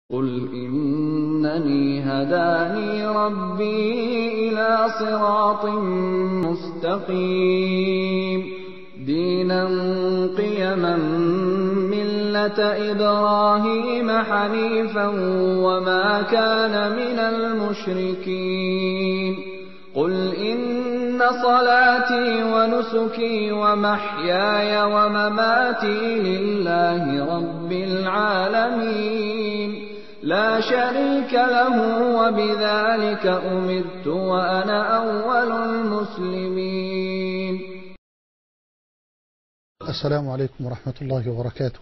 قُلْ إِنَّنِي هَدَانِي رَبِّي إِلَىٰ صِرَاطٍ مُّسْتَقِيمٍ دِينًا قِيَمًا مِّلَّةَ إِبْرَاهِيمَ حَنِيفًا وَمَا كَانَ مِنَ الْمُشْرِكِينَ قُلْ إِنَّ صَلَاتِي وَنُسُكِي وَمَحْيَايَ وَمَمَاتِي لِلَّهِ رَبِّ الْعَالَمِينَ لَا شَرِيكَ لَهُ وَبِذَٰلِكَ أُمِرْتُ وَأَنَا أَوَّلُ الْمُسْلِمِينَ. السلام عليكم ورحمة الله وبركاته.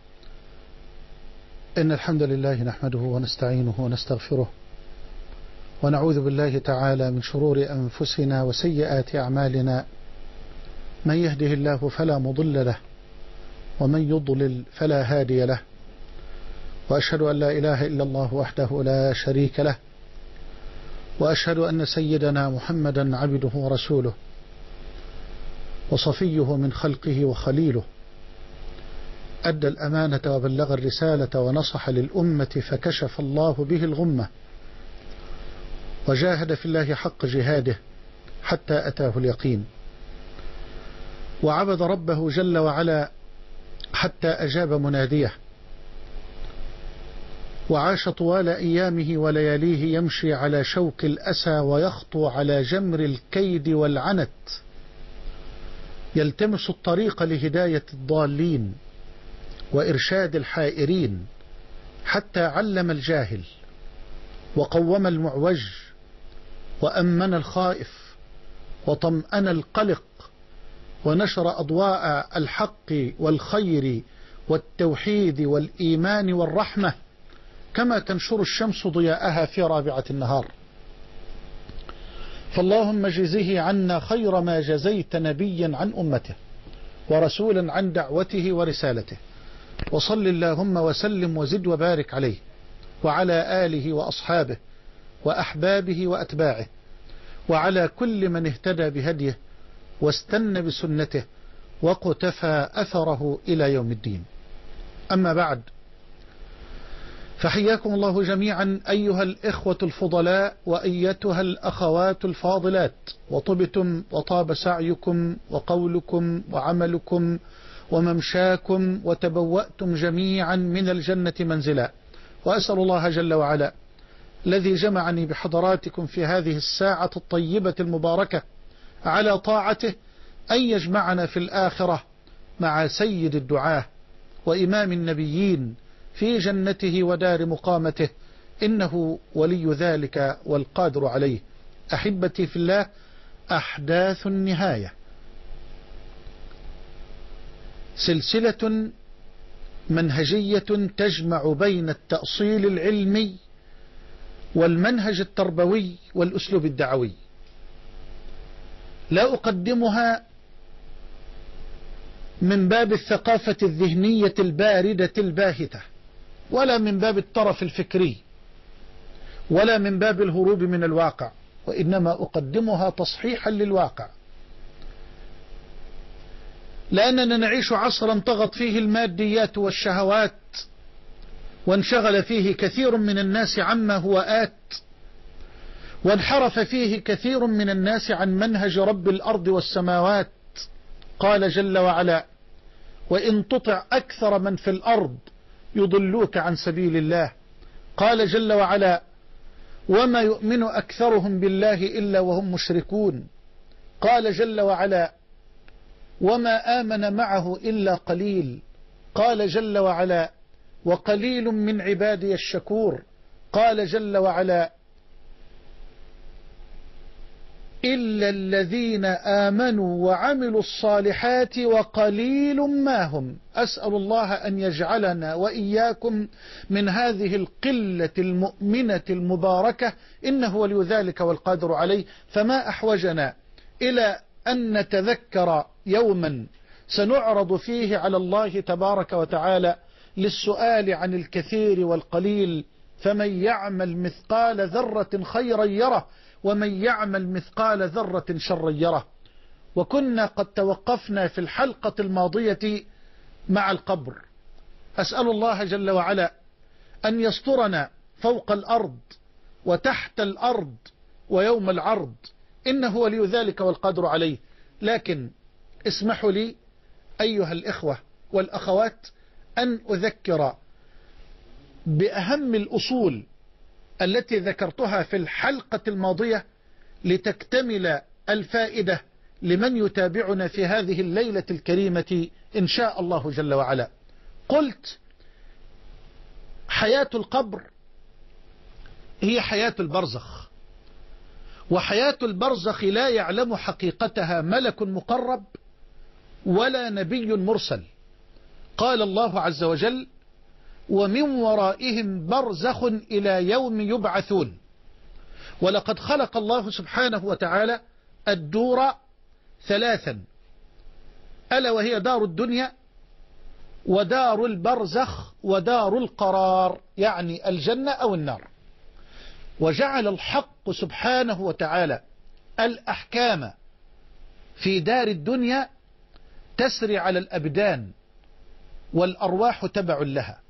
إن الحمد لله نحمده ونستعينه ونستغفره ونعوذ بالله تعالى من شرور أنفسنا وسيئات أعمالنا، من يهده الله فلا مضل له ومن يضلل فلا هادي له، وأشهد أن لا إله إلا الله وحده لا شريك له، وأشهد أن سيدنا محمدا عبده ورسوله وصفيه من خلقه وخليله، أدى الأمانة وبلغ الرسالة ونصح للأمة فكشف الله به الغمة، وجاهد في الله حق جهاده حتى أتاه اليقين، وعبد ربه جل وعلا حتى أجاب مناديه، وعاش طوال أيامه ولياليه يمشي على شوك الأسى ويخطو على جمر الكيد والعنت، يلتمس الطريق لهداية الضالين وإرشاد الحائرين، حتى علم الجاهل وقوم المعوج وأمن الخائف وطمأن القلق، ونشر أضواء الحق والخير والتوحيد والإيمان والرحمة كما تنشر الشمس ضياءها في رابعة النهار. فاللهم جزه عنا خير ما جزيت نبيا عن أمته ورسولا عن دعوته ورسالته، وصل اللهم وسلم وزد وبارك عليه وعلى آله وأصحابه وأحبابه وأتباعه، وعلى كل من اهتدى بهديه واستنى بسنته وقتفى أثره إلى يوم الدين. أما بعد، فحياكم الله جميعا أيها الإخوة الفضلاء وأيتها الأخوات الفاضلات، وطبتم وطاب سعيكم وقولكم وعملكم وممشاكم وتبوأتم جميعا من الجنة منزلا. وأسأل الله جل وعلا الذي جمعني بحضراتكم في هذه الساعة الطيبة المباركة على طاعته أن يجمعنا في الآخرة مع سيد الدعاة وإمام النبيين في جنته ودار مقامته، إنه ولي ذلك والقادر عليه. أحبتي في الله، أحداث النهاية سلسلة منهجية تجمع بين التأصيل العلمي والمنهج التربوي والأسلوب الدعوي. لا أقدمها من باب الثقافة الذهنية الباردة الباهتة، ولا من باب الطرف الفكري، ولا من باب الهروب من الواقع، وإنما أقدمها تصحيحا للواقع، لأننا نعيش عصرا طغت فيه الماديات والشهوات، وانشغل فيه كثير من الناس عما هو آت، وانحرف فيه كثير من الناس عن منهج رب الأرض والسماوات. قال جل وعلا: وإن تطع أكثر من في الأرض يضلوك عن سبيل الله. قال جل وعلا: وما يؤمن أكثرهم بالله إلا وهم مشركون. قال جل وعلا: وما آمن معه إلا قليل. قال جل وعلا: وقليل من عبادي الشكور. قال جل وعلا: إلا الذين آمنوا وعملوا الصالحات وقليل ما هم. أسأل الله أن يجعلنا وإياكم من هذه القلة المؤمنة المباركة، إنه ولي ذلك والقادر عليه. فما أحوجنا إلى أن نتذكر يوما سنعرض فيه على الله تبارك وتعالى للسؤال عن الكثير والقليل، فمن يعمل مثقال ذرة خيرا يره ومن يعمل مثقال ذرة شرا يره. وكنا قد توقفنا في الحلقة الماضية مع القبر. أسأل الله جل وعلا أن يسترنا فوق الأرض وتحت الأرض ويوم العرض، إنه ولي ذلك والقادر عليه. لكن اسمحوا لي أيها الإخوة والأخوات أن أذكر بأهم الأصول التي ذكرتها في الحلقة الماضية لتكتمل الفائدة لمن يتابعنا في هذه الليلة الكريمة إن شاء الله جل وعلا. قلت حياة القبر هي حياة البرزخ، وحياة البرزخ لا يعلم حقيقتها ملك مقرب ولا نبي مرسل. قال الله عز وجل: ومن ورائهم برزخ إلى يوم يبعثون. ولقد خلق الله سبحانه وتعالى الدور ثلاثا، ألا وهي دار الدنيا ودار البرزخ ودار القرار، يعني الجنة أو النار. وجعل الحق سبحانه وتعالى الأحكام في دار الدنيا تسري على الأبدان والأرواح تبع لها،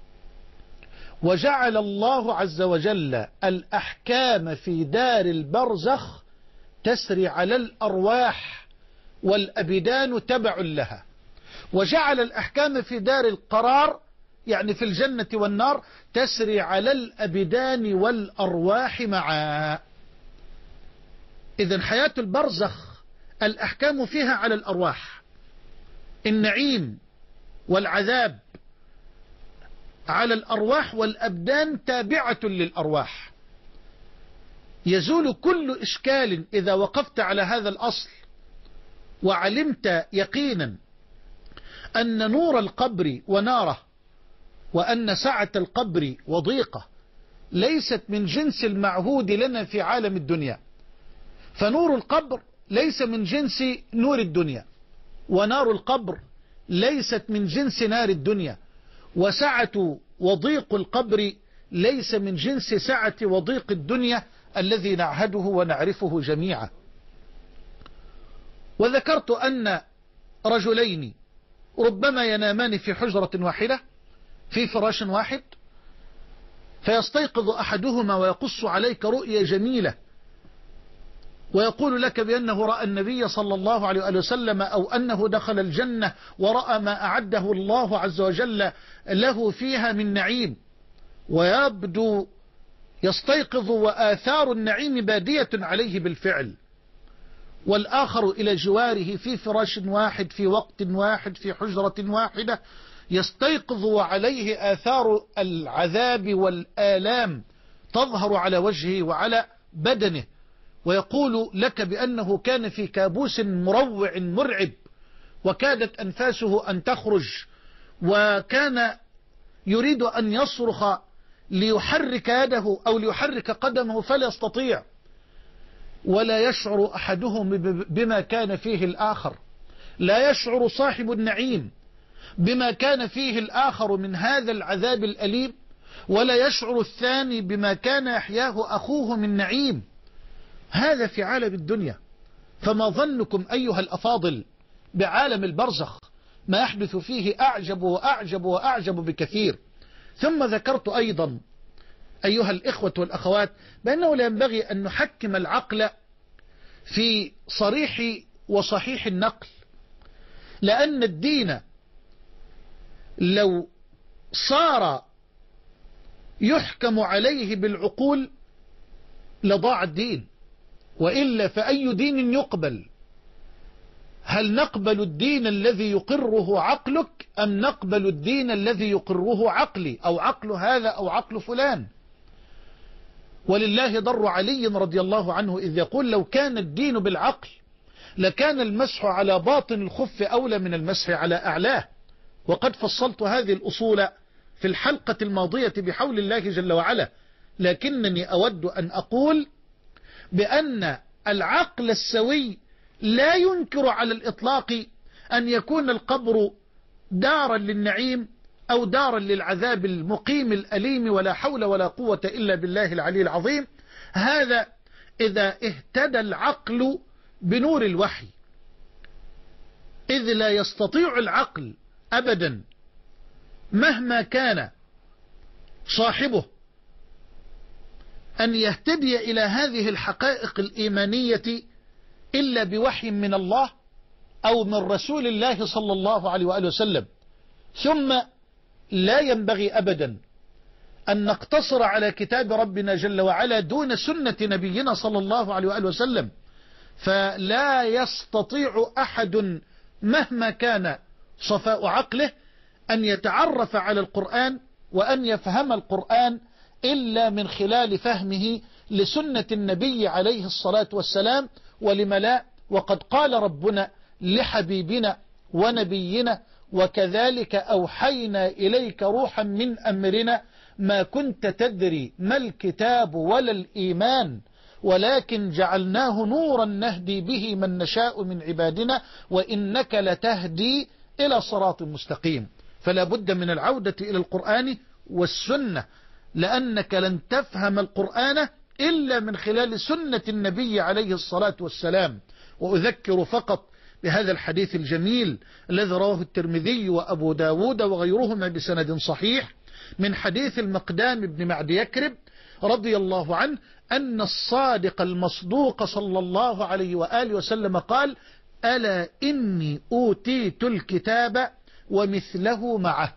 وجعل الله عز وجل الأحكام في دار البرزخ تسري على الأرواح والأبدان تبع لها، وجعل الأحكام في دار القرار يعني في الجنة والنار تسري على الأبدان والأرواح معا. إذن حياة البرزخ الأحكام فيها على الأرواح، النعيم والعذاب على الأرواح والأبدان تابعة للأرواح. يزول كل إشكال إذا وقفت على هذا الأصل وعلمت يقينا أن نور القبر وناره وأن سعة القبر وضيقه ليست من جنس المعهود لنا في عالم الدنيا. فنور القبر ليس من جنس نور الدنيا، ونار القبر ليست من جنس نار الدنيا، وسعة وضيق القبر ليس من جنس سعة وضيق الدنيا الذي نعهده ونعرفه جميعا. وذكرت أن رجلين ربما ينامان في حجرة واحدة في فراش واحد، فيستيقظ أحدهما ويقص عليك رؤيا جميلة ويقول لك بأنه رأى النبي صلى الله عليه وسلم أو أنه دخل الجنة ورأى ما أعده الله عز وجل له فيها من نعيم، ويبدو يستيقظ وآثار النعيم بادية عليه بالفعل. والآخر إلى جواره في فراش واحد في وقت واحد في حجرة واحدة يستيقظ وعليه آثار العذاب والآلام تظهر على وجهه وعلى بدنه، ويقول لك بأنه كان في كابوس مروع مرعب وكادت أنفاسه أن تخرج، وكان يريد أن يصرخ ليحرك يده أو ليحرك قدمه فلا يستطيع، ولا يشعر أحدهم بما كان فيه الآخر. لا يشعر صاحب النعيم بما كان فيه الآخر من هذا العذاب الأليم، ولا يشعر الثاني بما كان يحياه أخوه من نعيم. هذا في عالم الدنيا، فما ظنكم أيها الأفاضل بعالم البرزخ؟ ما يحدث فيه أعجب وأعجب وأعجب بكثير. ثم ذكرت أيضا أيها الإخوة والأخوات بأنه لا ينبغي أن نحكم العقل في صريح وصحيح النقل، لأن الدين لو صار يحكم عليه بالعقول لضاع الدين، وإلا فأي دين يقبل؟ هل نقبل الدين الذي يقره عقلك أم نقبل الدين الذي يقره عقلي أو عقل هذا أو عقل فلان؟ ولله ضر علي رضي الله عنه إذ يقول: لو كان الدين بالعقل لكان المسح على باطن الخف أولى من المسح على أعلاه. وقد فصلت هذه الأصول في الحلقة الماضية بحول الله جل وعلا، لكنني أود أن أقول بأن العقل السوي لا ينكر على الإطلاق أن يكون القبر دارا للنعيم أو دارا للعذاب المقيم الأليم، ولا حول ولا قوة إلا بالله العلي العظيم. هذا إذا اهتدى العقل بنور الوحي، إذ لا يستطيع العقل أبدا مهما كان صاحبه أن يهتدي إلى هذه الحقائق الإيمانية إلا بوحي من الله أو من رسول الله صلى الله عليه وآله وسلم. ثم لا ينبغي أبدا أن نقتصر على كتاب ربنا جل وعلا دون سنة نبينا صلى الله عليه وآله وسلم، فلا يستطيع أحد مهما كان صفاء عقله أن يتعرف على القرآن وأن يفهم القرآن إلا من خلال فهمه لسنة النبي عليه الصلاة والسلام. ولم لا؟ وقد قال ربنا لحبيبنا ونبينا: وكذلك أوحينا إليك روحا من أمرنا ما كنت تدري ما الكتاب ولا الإيمان ولكن جعلناه نورا نهدي به من نشاء من عبادنا وإنك لتهدي إلى صراط مستقيم. فلا بد من العودة إلى القرآن والسنة، لأنك لن تفهم القرآن إلا من خلال سنة النبي عليه الصلاة والسلام. وأذكر فقط بهذا الحديث الجميل الذي رواه الترمذي وأبو داود وغيرهما بسند صحيح من حديث المقدام بن معد يكرب رضي الله عنه أن الصادق المصدوق صلى الله عليه وآله وسلم قال: ألا إني أوتيت الكتاب ومثله معه،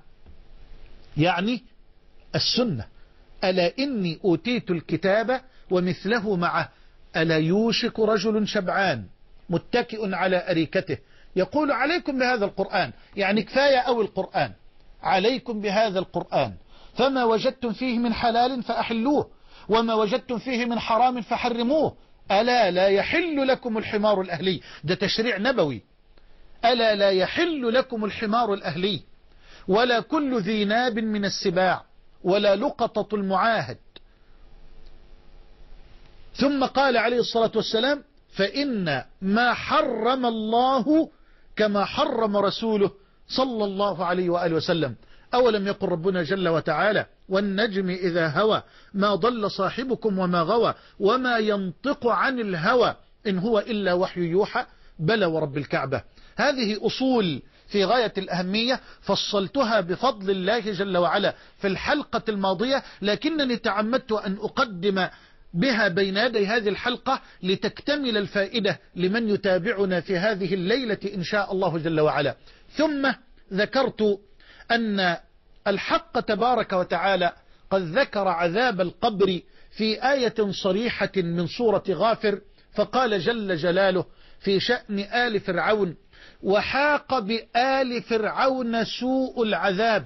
يعني السنة. ألا إني أوتيت الكتاب ومثله معه. ألا يوشك رجل شبعان متكئ على أريكته يقول: عليكم بهذا القرآن، يعني كفاية أو القرآن، عليكم بهذا القرآن، فما وجدتم فيه من حلال فأحلوه وما وجدتم فيه من حرام فحرموه. ألا لا يحل لكم الحمار الأهلي، ده تشريع نبوي. ألا لا يحل لكم الحمار الأهلي ولا كل ذي ناب من السباع ولا لقطة المعاهد. ثم قال عليه الصلاة والسلام: فإن ما حرم الله كما حرم رسوله صلى الله عليه وآله وسلم. أولم يقل ربنا جل وتعالى: والنجم إذا هوى ما ضل صاحبكم وما غوى وما ينطق عن الهوى إن هو إلا وحي يوحى بلى ورب الكعبة. هذه أصول في غاية الأهمية فصلتها بفضل الله جل وعلا في الحلقة الماضية، لكنني تعمدت أن أقدم بها بين يدي هذه الحلقة لتكتمل الفائدة لمن يتابعنا في هذه الليلة إن شاء الله جل وعلا. ثم ذكرت أن الحق تبارك وتعالى قد ذكر عذاب القبر في آية صريحة من سورة غافر، فقال جل جلاله في شأن آل فرعون: وحاق بآل فرعون سوء العذاب.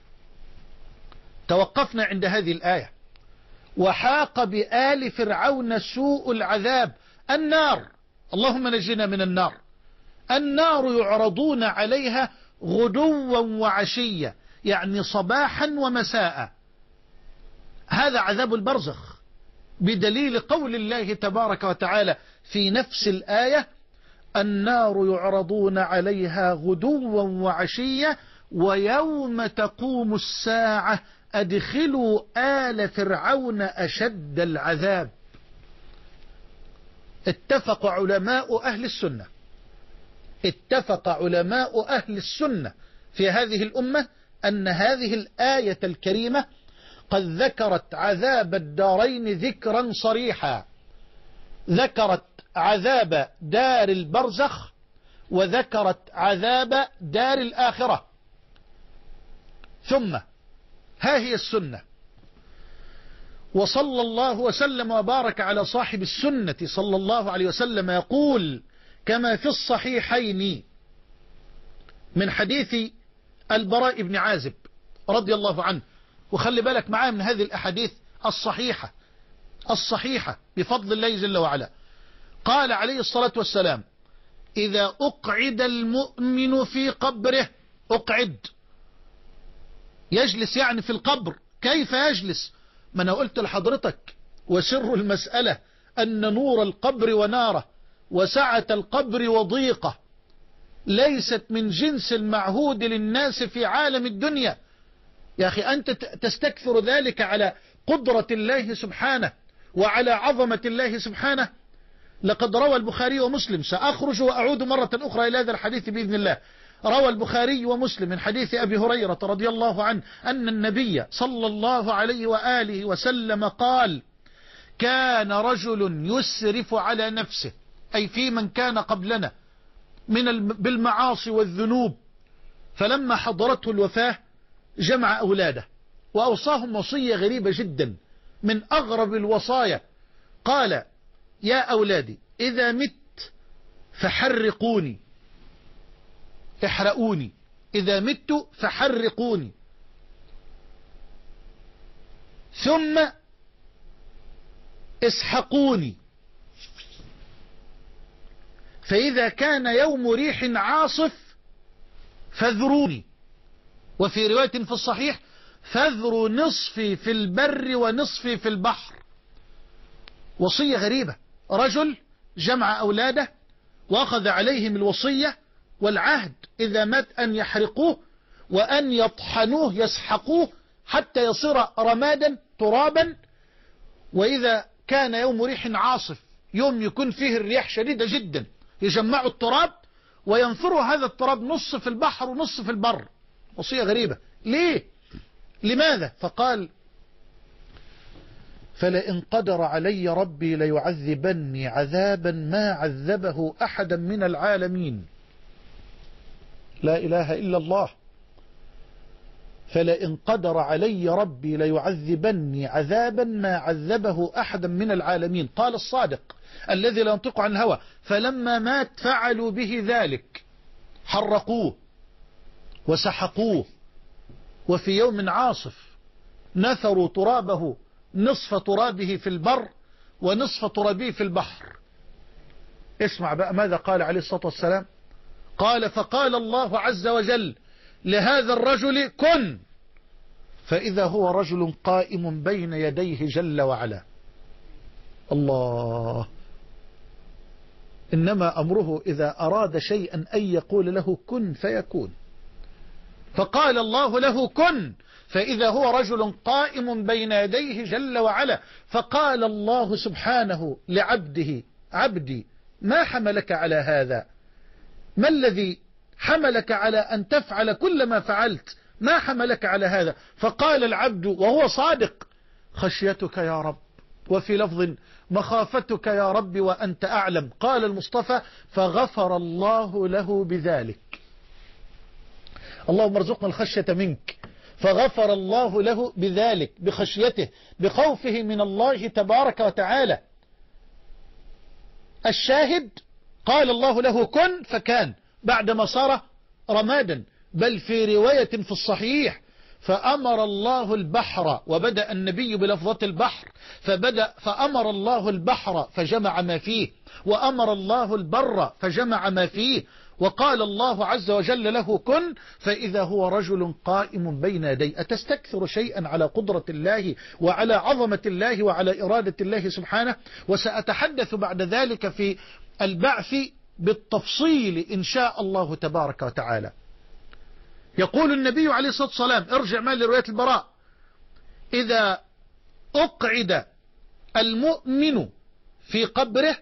توقفنا عند هذه الآية: وحاق بآل فرعون سوء العذاب. النار، اللهم نجنا من النار. النار يعرضون عليها غدوا وعشيا، يعني صباحا ومساء. هذا عذاب البرزخ بدليل قول الله تبارك وتعالى في نفس الآية: النار يعرضون عليها غدوا وعشيا ويوم تقوم الساعة أدخلوا آل فرعون أشد العذاب. اتفق علماء أهل السنة في هذه الأمة أن هذه الآية الكريمة قد ذكرت عذاب الدارين ذكرا صريحا، ذكرت عذاب دار البرزخ وذكرت عذاب دار الآخرة. ثم ها هي السنة، وصلى الله وسلم وبارك على صاحب السنة صلى الله عليه وسلم يقول كما في الصحيحين من حديث البراء بن عازب رضي الله عنه. وخلي بالك معاه من هذه الأحاديث الصحيحة بفضل الله جل وعلا. قال عليه الصلاة والسلام: إذا أقعد المؤمن في قبره، أقعد يجلس يعني في القبر، كيف يجلس؟ ما أنا قلت لحضرتك وسر المسألة أن نور القبر وناره وسعة القبر وضيقه ليست من جنس المعهود للناس في عالم الدنيا. يا أخي أنت تستكثر ذلك على قدرة الله سبحانه وعلى عظمة الله سبحانه. لقد روى البخاري ومسلم، سأخرج وأعود مرة أخرى إلى هذا الحديث بإذن الله، روى البخاري ومسلم من حديث أبي هريرة رضي الله عنه أن النبي صلى الله عليه وآله وسلم قال: كان رجل يسرف على نفسه، أي في من كان قبلنا بالمعاصي والذنوب، فلما حضرته الوفاة جمع أولاده وأوصاهم وصية غريبة جدا من أغرب الوصايا. قال: يا أولادي إذا مت فحرقوني، احرقوني، إذا مت فحرقوني، ثم اسحقوني، فإذا كان يوم ريح عاصف فاذروني، وفي رواية في الصحيح: فاذروا نصفي في البر ونصفي في البحر. وصية غريبة، رجل جمع أولاده وأخذ عليهم الوصية والعهد إذا مات أن يحرقوه وأن يطحنوه يسحقوه حتى يصير رمادا ترابا، وإذا كان يوم ريح عاصف، يوم يكون فيه الرياح شديدة جدا، يجمعوا التراب وينثروا هذا التراب نص في البحر ونص في البر. وصية غريبة. ليه؟ لماذا؟ فقال: فلئن قدر علي ربي ليعذبني عذابا ما عذبه أحدا من العالمين. لا إله إلا الله. فلئن قدر علي ربي ليعذبني عذابا ما عذبه أحدا من العالمين. قال الصادق الذي لا ينطق عن الهوى: فلما مات فعلوا به ذلك، حرقوه وسحقوه، وفي يوم عاصف نثروا ترابه نصف ترابه في البر ونصف ترابه في البحر. اسمع بقى ماذا قال عليه الصلاة والسلام. قال: فقال الله عز وجل لهذا الرجل: كن، فإذا هو رجل قائم بين يديه جل وعلا. الله. إنما أمره إذا أراد شيئا أن يقول له كن فيكون. فقال الله له: كن، فإذا هو رجل قائم بين يديه جل وعلا. فقال الله سبحانه لعبده: عبدي ما حملك على هذا؟ ما الذي حملك على أن تفعل كل ما فعلت؟ ما حملك على هذا؟ فقال العبد وهو صادق: خشيتك يا رب، وفي لفظ مخافتك يا رب وأنت أعلم. قال المصطفى: فغفر الله له بذلك. اللهم ارزقنا الخشية منك. فغفر الله له بذلك، بخشيته، بخوفه من الله تبارك وتعالى. الشاهد: قال الله له كن فكان، بعدما صار رمادا. بل في رواية في الصحيح: فأمر الله البحر، وبدأ النبي بلفظة البحر، فأمر الله البحر فجمع ما فيه، وأمر الله البر فجمع ما فيه، وقال الله عز وجل له كن، فإذا هو رجل قائم بين يدي. أتستكثر شيئا على قدرة الله وعلى عظمة الله وعلى إرادة الله سبحانه؟ وسأتحدث بعد ذلك في البعث بالتفصيل إن شاء الله تبارك وتعالى. يقول النبي عليه الصلاة والسلام، ارجع معي لرواية البراء: إذا أقعد المؤمن في قبره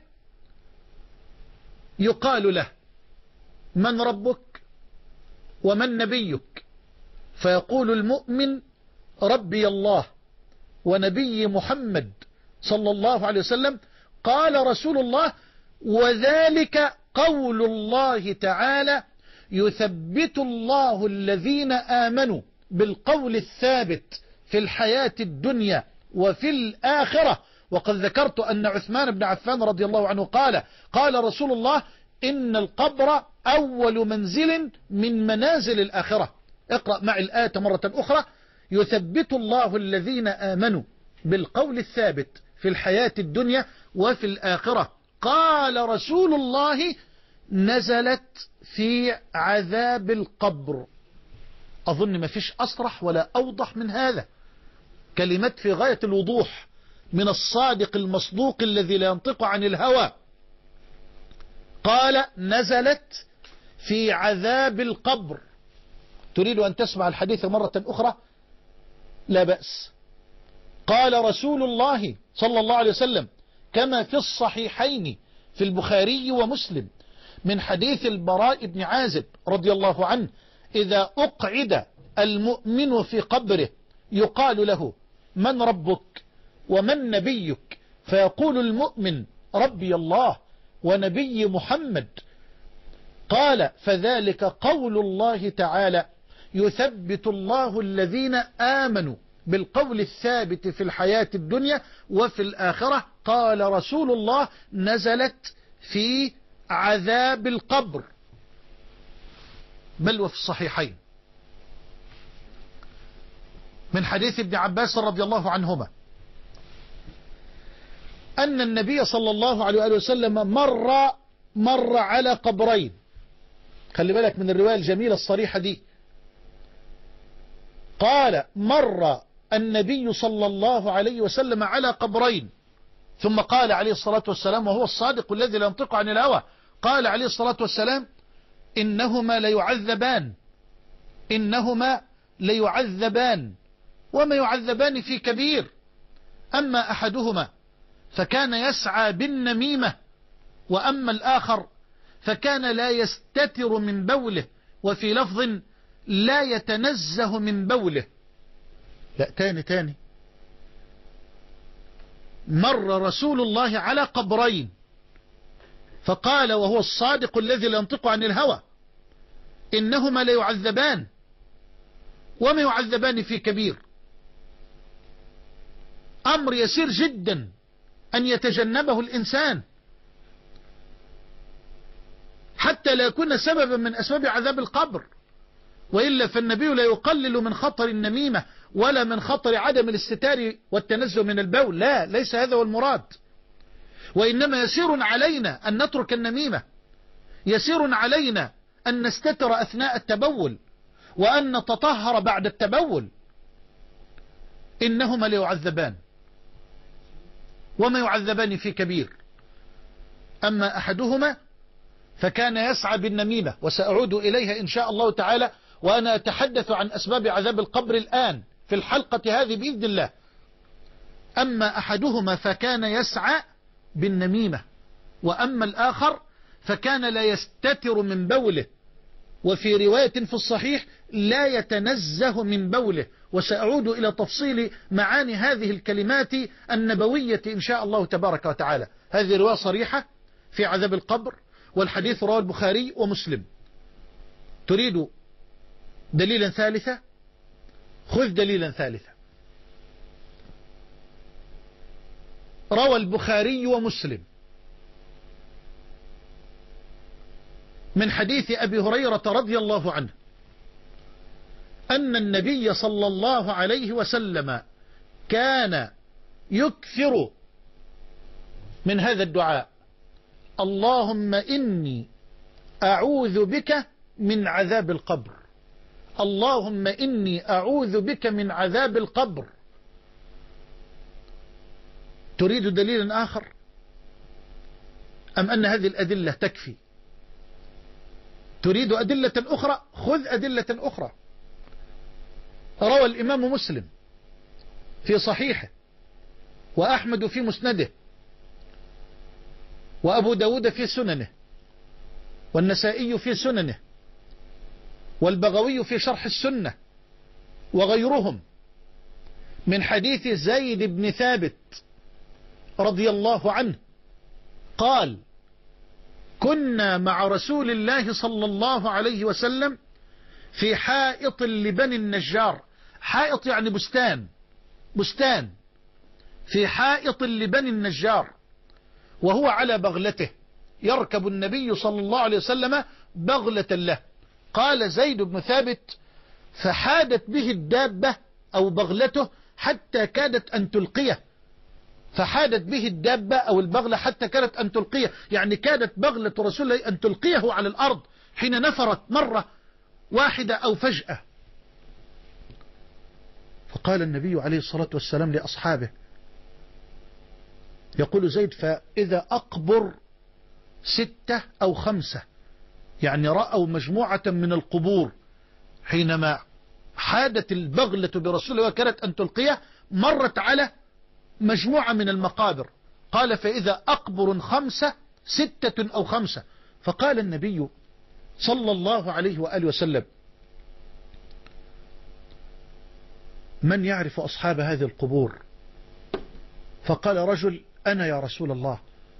يقال له: من ربك ومن نبيك؟ فيقول المؤمن: ربي الله ونبي محمد صلى الله عليه وسلم. قال رسول الله: وذلك قول الله تعالى: يثبت الله الذين آمنوا بالقول الثابت في الحياة الدنيا وفي الآخرة. وقد ذكرت أن عثمان بن عفان رضي الله عنه قال رسول الله: إن القبر أول منزل من منازل الآخرة. اقرأ معي الآية مرة أخرى: يثبت الله الذين آمنوا بالقول الثابت في الحياة الدنيا وفي الآخرة. قال رسول الله: نزلت في عذاب القبر. أظن ما فيش أصرح ولا أوضح من هذا. كلمات في غاية الوضوح من الصادق المصدوق الذي لا ينطق عن الهوى. قال: نزلت في عذاب القبر. تريد أن تسمع الحديث مرة أخرى؟ لا بأس. قال رسول الله صلى الله عليه وسلم كما في الصحيحين في البخاري ومسلم: من حديث البراء بن عازب رضي الله عنه: إذا أقعد المؤمن في قبره يقال له: من ربك ومن نبيك؟ فيقول المؤمن: ربي الله ونبي محمد. قال: فذلك قول الله تعالى: يثبت الله الذين آمنوا بالقول الثابت في الحياة الدنيا وفي الآخرة. قال رسول الله: نزلت في عذاب القبر، بل وفي الصحيحين من حديث ابن عباس رضي الله عنهما أن النبي صلى الله عليه وسلم مر على قبرين. خلي بالك من الرواية الجميلة الصريحة دي. قال: مر النبي صلى الله عليه وسلم على قبرين، ثم قال عليه الصلاة والسلام، وهو الصادق الذي لا ينطق عن الهوى، قال عليه الصلاة والسلام: إنهما ليعذبان، إنهما ليعذبان، وما يعذبان في كبير. أما أحدهما فكان يسعى بالنميمة، وأما الآخر فكان لا يستتر من بوله، وفي لفظ لا يتنزه من بوله. لا، تاني مر رسول الله على قبرين فقال وهو الصادق الذي لا ينطق عن الهوى: إنهما ليعذبان وما يعذبان في كبير. أمر يسير جدا أن يتجنبه الإنسان حتى لا يكون سببا من أسباب عذاب القبر، وإلا فالنبي لا يقلل من خطر النميمة ولا من خطر عدم الاستتار والتنزه من البول. لا، ليس هذا هو المراد. وإنما يسير علينا أن نترك النميمة، يسير علينا أن نستتر أثناء التبول وأن نتطهر بعد التبول. إنهما ليعذبان وما يعذبان في كبير. أما أحدهما فكان يسعى بالنميمة، وسأعود إليها إن شاء الله تعالى، وأنا أتحدث عن أسباب عذاب القبر الآن في الحلقة هذه بإذن الله. أما أحدهما فكان يسعى بالنميمة، وأما الآخر فكان لا يستتر من بوله، وفي رواية في الصحيح لا يتنزه من بوله. وسأعود إلى تفصيل معاني هذه الكلمات النبوية إن شاء الله تبارك وتعالى. هذه رواية صريحة في عذاب القبر، والحديث رواه البخاري ومسلم. تريد دليلا ثالثا؟ خذ دليلا ثالثا. روى البخاري ومسلم من حديث أبي هريرة رضي الله عنه أن النبي صلى الله عليه وسلم كان يكثر من هذا الدعاء: اللهم إني أعوذ بك من عذاب القبر، اللهم إني أعوذ بك من عذاب القبر. تريد دليلا آخر أم أن هذه الأدلة تكفي؟ تريد أدلة أخرى؟ خذ أدلة أخرى. روى الإمام مسلم في صحيحه، وأحمد في مسنده، وأبو داود في سننه، والنسائي في سننه، والبغوي في شرح السنة، وغيرهم، من حديث زيد بن ثابت رضي الله عنه قال: كنا مع رسول الله صلى الله عليه وسلم في حائط لبني النجار. حائط يعني بستان في حائط لبني النجار، وهو على بغلته، يركب النبي صلى الله عليه وسلم بغلة له. قال زيد بن ثابت: فحادت به الدابة أو بغلته حتى كادت أن تلقيه. فحادت به الدابة أو البغلة حتى كادت أن تلقيه، يعني كادت بغلة رسول الله أن تلقيه على الأرض حين نفرت مرة واحدة أو فجأة. فقال النبي عليه الصلاة والسلام لأصحابه، يقول زيد: فإذا أقبر 6 أو 5، يعني رأوا مجموعة من القبور حينما حادت البغلة برسول الله وكانت أن تلقيه، مرت على مجموعة من المقابر. قال: فإذا أقبر 5، 6 أو 5، فقال النبي صلى الله عليه وآله وسلم: من يعرف أصحاب هذه القبور؟ فقال رجل: أنا يا رسول الله.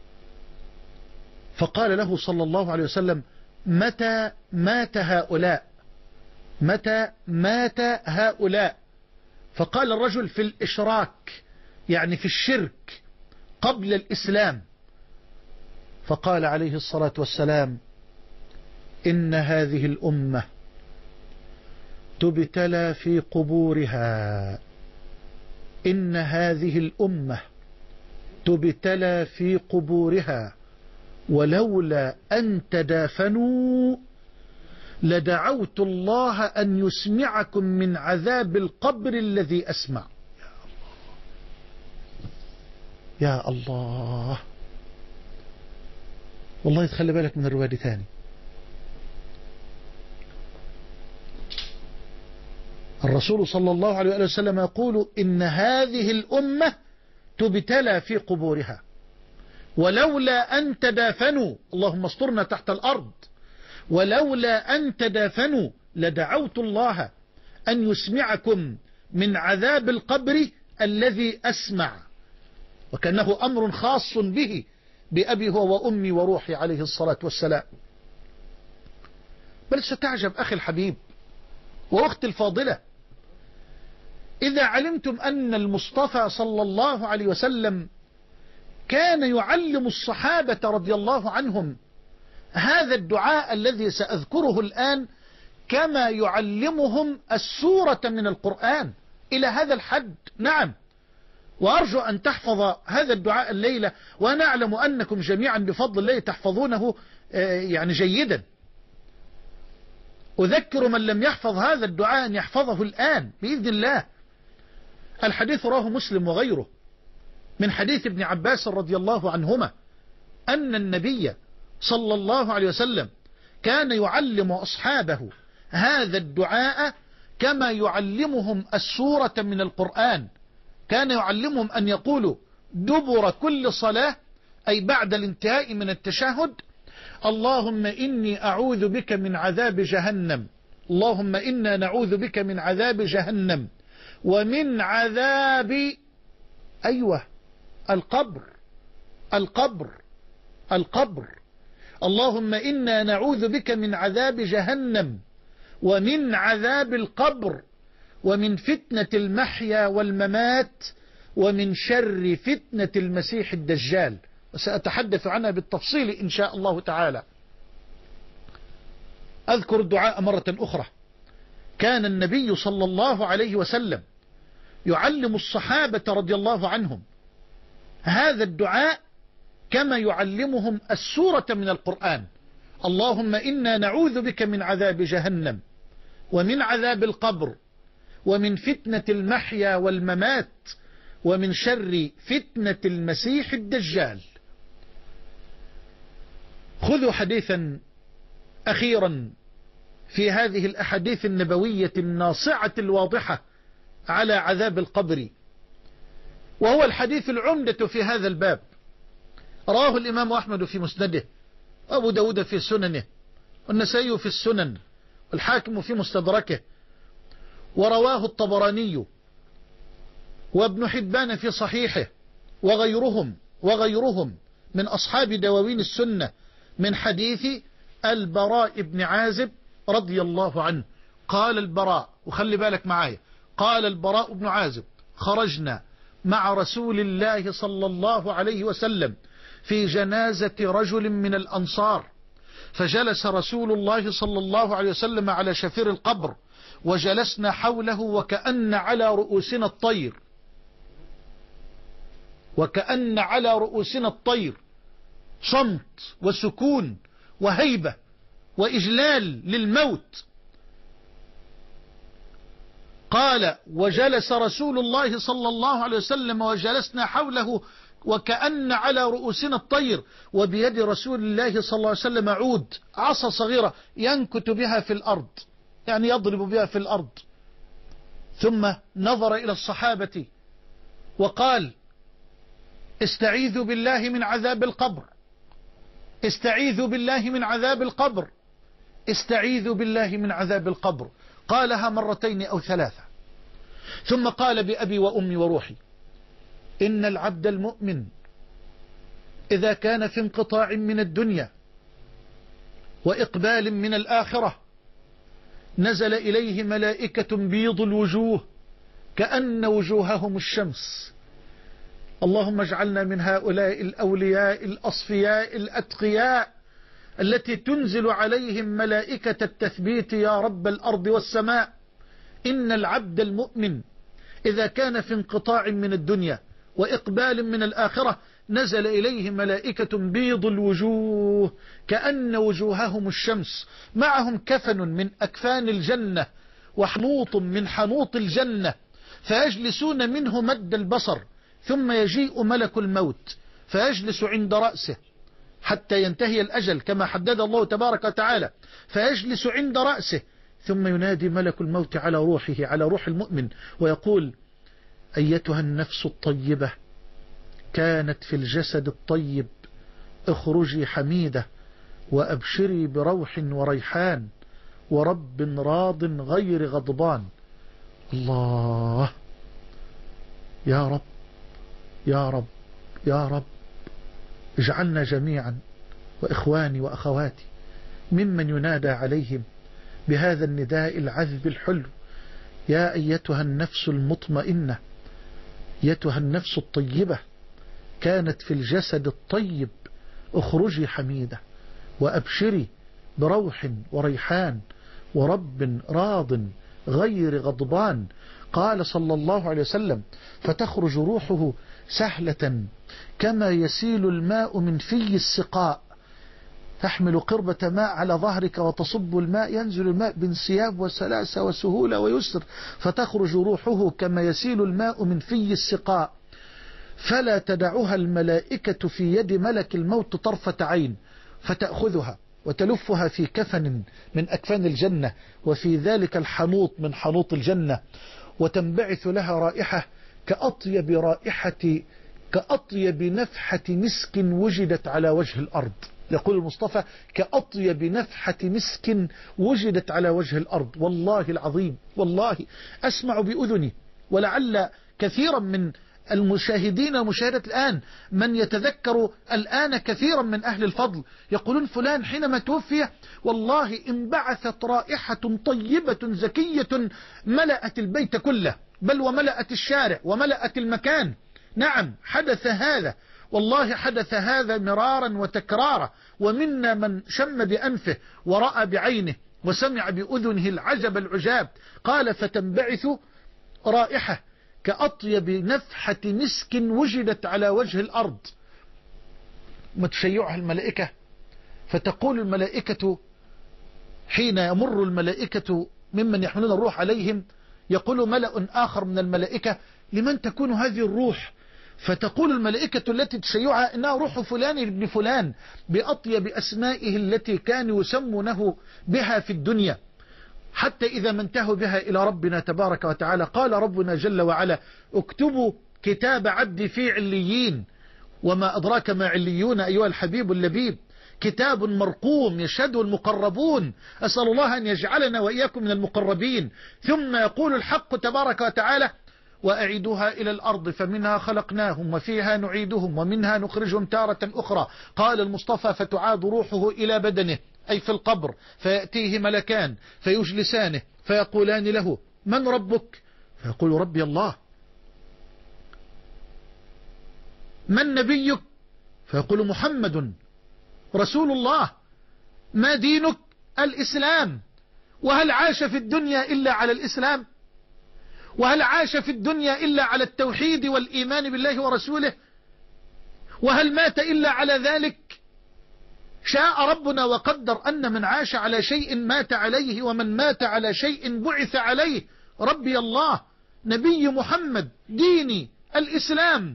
فقال له صلى الله عليه وسلم: متى مات هؤلاء؟ متى مات هؤلاء؟ فقال الرجل: في الإشراك، يعني في الشرك قبل الإسلام. فقال عليه الصلاة والسلام: إن هذه الأمة تبتلى في قبورها، إن هذه الأمة تبتلى في قبورها، ولولا أن تدافنوا لدعوت الله أن يسمعكم من عذاب القبر الذي أسمع. يا الله، والله تخلي بالك من الرواية دي ثاني. الرسول صلى الله عليه وسلم يقول: إن هذه الأمة تبتلى في قبورها، ولولا أن تدافنوا، اللهم استرنا تحت الأرض، ولولا أن تدافنوا لدعوت الله أن يسمعكم من عذاب القبر الذي أسمع. وكأنه أمر خاص به، بأبي هو وأمي وروحي عليه الصلاة والسلام. بل ستعجب أخي الحبيب وأختي الفاضلة إذا علمتم أن المصطفى صلى الله عليه وسلم كان يعلم الصحابة رضي الله عنهم هذا الدعاء الذي سأذكره الآن كما يعلمهم السورة من القرآن، إلى هذا الحد. نعم، وأرجو أن تحفظ هذا الدعاء الليلة، وأنا أعلم أنكم جميعا بفضل الله تحفظونه يعني جيدا. أذكر من لم يحفظ هذا الدعاء أن يحفظه الآن بإذن الله. الحديث رواه مسلم وغيره من حديث ابن عباس رضي الله عنهما أن النبي صلى الله عليه وسلم كان يعلم أصحابه هذا الدعاء كما يعلمهم السورة من القرآن. كان يعلمهم أن يقولوا دبر كل صلاة، أي بعد الانتهاء من التشهد: اللهم إني أعوذ بك من عذاب جهنم، اللهم إنا نعوذ بك من عذاب جهنم ومن عذاب القبر، القبر. اللهم إنا نعوذ بك من عذاب جهنم ومن عذاب القبر ومن فتنة المحيا والممات ومن شر فتنة المسيح الدجال، وسأتحدث عنها بالتفصيل إن شاء الله تعالى. أذكر الدعاء مرة أخرى. كان النبي صلى الله عليه وسلم يعلم الصحابة رضي الله عنهم هذا الدعاء كما يعلمهم السورة من القرآن: اللهم إنا نعوذ بك من عذاب جهنم ومن عذاب القبر ومن فتنة المحيا والممات ومن شر فتنة المسيح الدجال. خذوا حديثا أخيرا في هذه الأحاديث النبوية الناصعة الواضحة على عذاب القبر، وهو الحديث العمدة في هذا الباب. رواه الإمام أحمد في مسنده، وأبو داود في سننه، والنسائي في السنن، والحاكم في مستدركه، ورواه الطبراني وابن حبان في صحيحه، وغيرهم من أصحاب دواوين السنة، من حديث البراء بن عازب رضي الله عنه. قال البراء، وخلي بالك معايا، قال البراء بن عازب: خرجنا مع رسول الله صلى الله عليه وسلم في جنازة رجل من الأنصار، فجلس رسول الله صلى الله عليه وسلم على شفير القبر، وجلسنا حوله وكأن على رؤوسنا الطير، وكأن على رؤوسنا الطير، صمت وسكون وهيبة وإجلال للموت. قال: وجلس رسول الله صلى الله عليه وسلم وجلسنا حوله وكأن على رؤوسنا الطير، وبيد رسول الله صلى الله عليه وسلم عود، عصا صغيرة ينكت بها في الأرض، يعني يضرب بها في الأرض. ثم نظر إلى الصحابة وقال: استعيذوا بالله من عذاب القبر، استعيذوا بالله من عذاب القبر، استعيذوا بالله من عذاب القبر. قالها مرتين أو ثلاثة، ثم قال بأبي وأمي وروحي إن العبد المؤمن إذا كان في انقطاع من الدنيا وإقبال من الآخرة نزل إليه ملائكة بيض الوجوه كأن وجوههم الشمس. اللهم اجعلنا من هؤلاء الأولياء الأصفياء الأتقياء التي تنزل عليهم ملائكة التثبيت يا رب الأرض والسماء. إن العبد المؤمن إذا كان في انقطاع من الدنيا وإقبال من الآخرة نزل إليه ملائكة بيض الوجوه كأن وجوههم الشمس، معهم كفن من أكفان الجنة وحنوط من حنوط الجنة، فيجلسون منه مد البصر، ثم يجيء ملك الموت فيجلس عند رأسه حتى ينتهي الأجل كما حدد الله تبارك وتعالى، فيجلس عند رأسه، ثم ينادي ملك الموت على روحه، على روح المؤمن، ويقول أيتها النفس الطيبة كانت في الجسد الطيب اخرجي حميدة وأبشري بروح وريحان ورب راض غير غضبان. الله، يا رب يا رب يا رب اجعلنا جميعا وإخواني وأخواتي ممن ينادى عليهم بهذا النداء العذب الحلو: يا أيتها النفس المطمئنة، أيتها النفس الطيبة كانت في الجسد الطيب اخرجي حميدة وأبشري بروح وريحان ورب راض غير غضبان. قال صلى الله عليه وسلم: فتخرج روحه سهلة كما يسيل الماء من في السقاء، تحمل قربة ماء على ظهرك وتصب الماء، ينزل الماء بانسياب وسلاسة وسهولة ويسر، فتخرج روحه كما يسيل الماء من في السقاء، فلا تدعها الملائكة في يد ملك الموت طرفة عين، فتأخذها وتلفها في كفن من أكفان الجنة وفي ذلك الحنوط من حنوط الجنة، وتنبعث لها رائحة كأطيب نفحة مسك وجدت على وجه الأرض. يقول المصطفى: كأطيب نفحة مسك وجدت على وجه الأرض. والله العظيم، والله أسمع بأذني، ولعل كثيرا من المشاهدين ومشاهدة الآن من يتذكر الآن كثيرا من أهل الفضل يقولون: فلان حينما توفي والله انبعثت رائحة طيبة زكية ملأت البيت كله، بل وملأت الشارع وملأت المكان. نعم، حدث هذا، والله حدث هذا مرارا وتكرارا، ومنا من شم بأنفه ورأى بعينه وسمع بأذنه العجب العجاب. قال: فتنبعث رائحة كأطيب نفحة مسك وجدت على وجه الأرض، وتشيعها الملائكة، فتقول الملائكة حين يمر الملائكة ممن يحملون الروح عليهم، يقول ملأ آخر من الملائكة: لمن تكون هذه الروح؟ فتقول الملائكة التي تشيعها: إنها روح فلان ابن فلان، بأطيب أسمائه التي كانوا يسمونه بها في الدنيا، حتى إذا ما انتهوا بها إلى ربنا تبارك وتعالى قال ربنا جل وعلا: اكتبوا كتاب عبدي في عليين. وما أدراك ما عليون أيها الحبيب اللبيب؟ كتاب مرقوم يشهده المقربون، أسأل الله أن يجعلنا وإياكم من المقربين. ثم يقول الحق تبارك وتعالى: وأعيدوها إلى الأرض فمنها خلقناهم وفيها نعيدهم ومنها نخرجهم تارة أخرى. قال المصطفى: فتعاد روحه إلى بدنه، أي في القبر، فيأتيه ملكان فيجلسانه فيقولان له: من ربك؟ فيقول: ربي الله. من نبيك؟ فيقول: محمد رسول الله. ما دينك؟ الإسلام. وهل عاش في الدنيا إلا على الإسلام؟ وهل عاش في الدنيا إلا على التوحيد والإيمان بالله ورسوله؟ وهل مات إلا على ذلك؟ شاء ربنا وقدر أن من عاش على شيء مات عليه، ومن مات على شيء بعث عليه. ربي الله، نبي محمد، ديني الإسلام.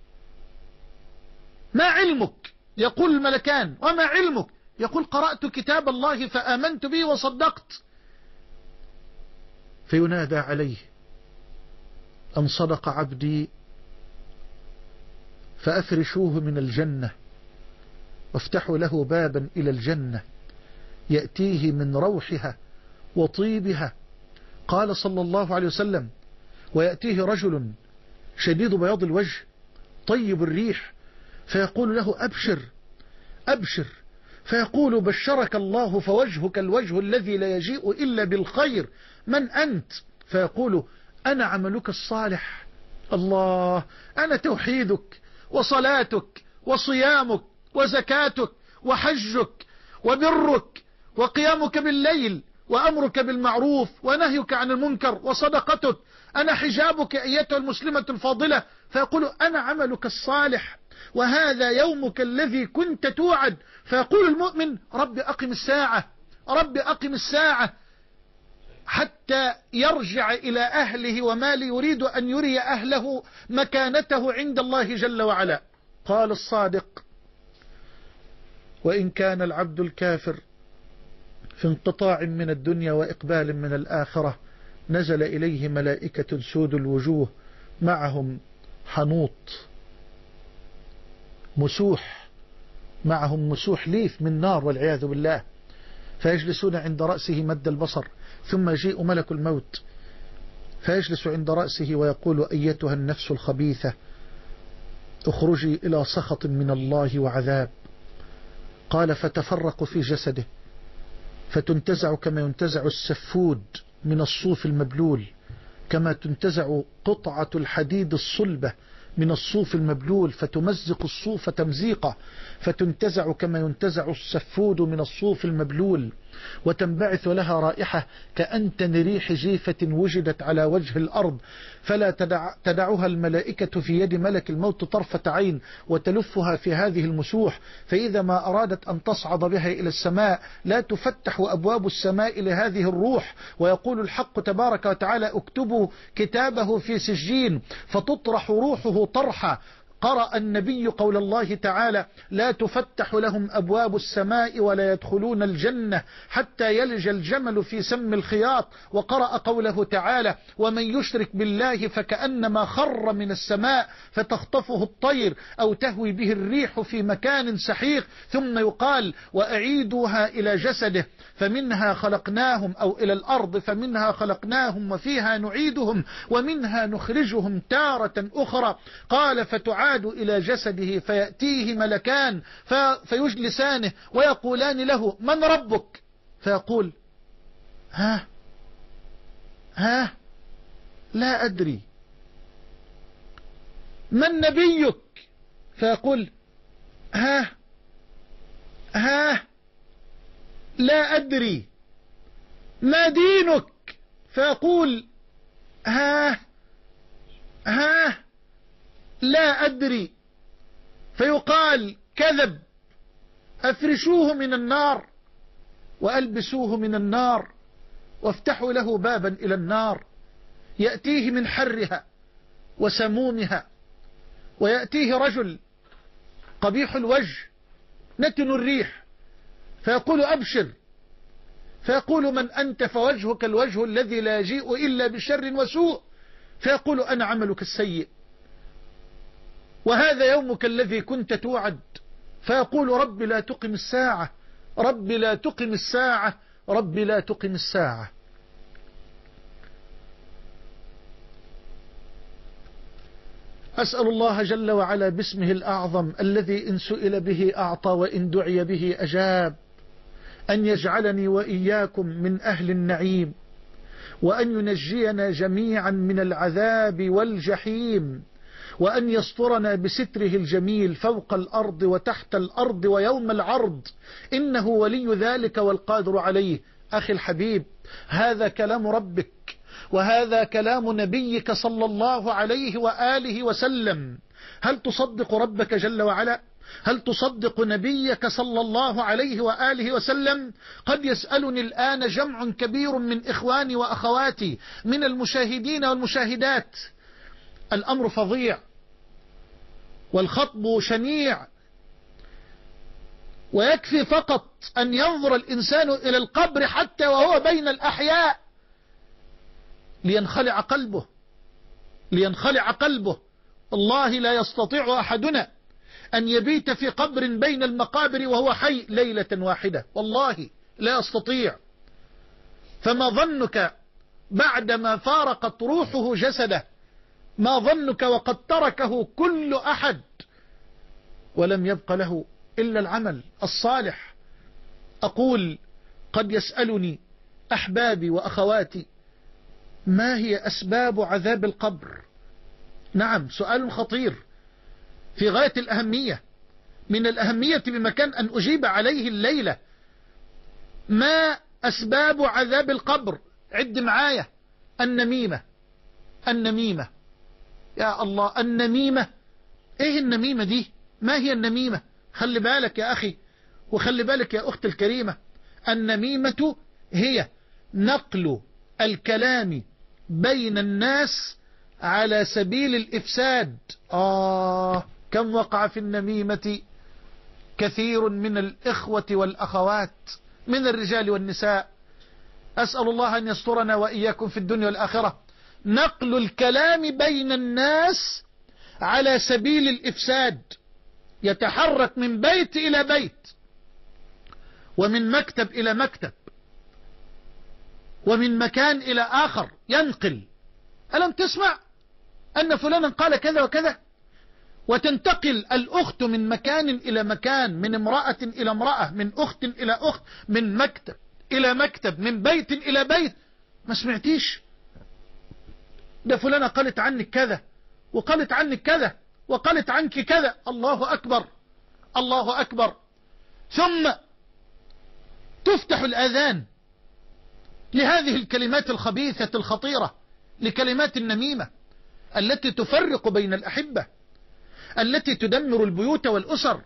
ما علمك؟ يقول الملكان: وما علمك؟ يقول: قرأت كتاب الله فآمنت به وصدقت. فينادى عليه: أن صدق عبدي فأفرشوه من الجنة وافتحوا له بابا إلى الجنة يأتيه من روحها وطيبها. قال صلى الله عليه وسلم: ويأتيه رجل شديد بياض الوجه طيب الريح فيقول له: أبشر أبشر، فيقول: بشرك الله، فوجهك الوجه الذي لا يجيء إلا بالخير، من أنت؟ فيقول: أنا عملك الصالح. الله، أنا توحيدك وصلاتك وصيامك وزكاتك وحجك وبرك وقيامك بالليل وأمرك بالمعروف ونهيك عن المنكر وصدقتك، أنا حجابك أيتها المسلمة الفاضلة. فيقول: أنا عملك الصالح وهذا يومك الذي كنت توعد. فيقول المؤمن: رب أقم الساعة، رب أقم الساعة، حتى يرجع إلى أهله وماله، يريد أن يري أهله مكانته عند الله جل وعلا. قال الصادق: وإن كان العبد الكافر في انقطاع من الدنيا وإقبال من الآخرة، نزل إليه ملائكة سود الوجوه معهم حنوط مسوح، معهم مسوح ليف من نار والعياذ بالله، فيجلسون عند رأسه مد البصر، ثم يجيء ملك الموت فيجلس عند رأسه ويقول: أيتها النفس الخبيثة، اخرجي إلى سخط من الله وعذاب. قال: فتفرق في جسده فتنتزع كما ينتزع السفود من الصوف المبلول، كما تنتزع قطعة الحديد الصلبة من الصوف المبلول، فتمزق الصوف تمزيقة، فتنتزع كما ينتزع السفود من الصوف المبلول، وتنبعث لها رائحة كأنتن ريح جيفة وجدت على وجه الأرض، فلا تدعها الملائكة في يد ملك الموت طرفة عين، وتلفها في هذه المسوح، فإذا ما أرادت أن تصعد بها إلى السماء لا تفتح أبواب السماء لهذه الروح، ويقول الحق تبارك وتعالى: اكتبوا كتابه في سجين، فتطرح روحه طرحا. قرأ النبي قول الله تعالى: لا تفتح لهم أبواب السماء ولا يدخلون الجنة حتى يلج الجمل في سم الخياط. وقرأ قوله تعالى: ومن يشرك بالله فكأنما خر من السماء فتخطفه الطير أو تهوي به الريح في مكان سحيق. ثم يقال: وأعيدوها إلى جسده فمنها خلقناهم، أو إلى الأرض فمنها خلقناهم وفيها نعيدهم ومنها نخرجهم تارة أخرى. قال: فتعاد إلى جسده فيأتيه ملكان فيجلسانه ويقولان له: من ربك؟ فيقول: ها لا أدري. من نبيك؟ فيقول: ها لا أدري. ما دينك؟ فيقول: ها لا أدري. فيقال: كذب، أفرشوه من النار وألبسوه من النار وافتحوا له بابا إلى النار، يأتيه من حرها وسمومها. ويأتيه رجل قبيح الوجه نتن الريح فيقول: أبشر. فيقول: من أنت؟ فوجهك الوجه الذي لا يجيء إلا بشر وسوء. فيقول: أنا عملك السيء وهذا يومك الذي كنت توعد. فيقول: رب لا تقم الساعة، رب لا تقم الساعة، رب لا تقم الساعة. أسأل الله جل وعلا باسمه الأعظم الذي إن سئل به أعطى وإن دعي به أجاب، أن يجعلني وإياكم من أهل النعيم، وأن ينجينا جميعا من العذاب والجحيم، وأن يسترنا بستره الجميل فوق الأرض وتحت الأرض ويوم العرض، إنه ولي ذلك والقادر عليه. أخي الحبيب، هذا كلام ربك وهذا كلام نبيك صلى الله عليه وآله وسلم. هل تصدق ربك جل وعلا؟ هل تصدق نبيك صلى الله عليه وآله وسلم؟ قد يسألني الآن جمع كبير من إخواني وأخواتي من المشاهدين والمشاهدات، الأمر فظيع والخطب شنيع، ويكفي فقط أن ينظر الإنسان إلى القبر حتى وهو بين الأحياء لينخلع قلبه، لينخلع قلبه. الله لا يستطيع أحدنا أن يبيت في قبر بين المقابر وهو حي ليلة واحدة؟ والله لا أستطيع. فما ظنك بعدما فارقت روحه جسده؟ ما ظنك وقد تركه كل أحد ولم يبق له إلا العمل الصالح؟ أقول قد يسألني أحبابي وأخواتي ما هي أسباب عذاب القبر؟ نعم، سؤال خطير في غاية الأهمية، من الأهمية بمكان أن أجيب عليه الليلة. ما أسباب عذاب القبر؟ عد معايا. النميمة. النميمة، يا الله، النميمة. ايه النميمة دي؟ ما هي النميمة؟ خلي بالك يا أخي، وخلي بالك يا أختي الكريمة. النميمة هي نقل الكلام بين الناس على سبيل الإفساد. كم وقع في النميمة كثير من الإخوة والأخوات من الرجال والنساء. أسأل الله أن يسترنا وإياكم في الدنيا والآخرة. نقل الكلام بين الناس على سبيل الإفساد، يتحرك من بيت إلى بيت، ومن مكتب إلى مكتب، ومن مكان إلى آخر، ينقل. ألم تسمع أن فلانا قال كذا وكذا؟ وتنتقل الأخت من مكان إلى مكان، من امرأة إلى امرأة، من أخت إلى أخت، من مكتب إلى مكتب، من بيت إلى بيت. ما سمعتيش ده فلانة قالت عنك كذا، وقالت عنك كذا، وقالت عنك كذا؟ الله أكبر، الله أكبر. ثم تفتح الآذان لهذه الكلمات الخبيثة الخطيرة، لكلمات النميمة التي تفرق بين الأحبة، التي تدمر البيوت والأسر.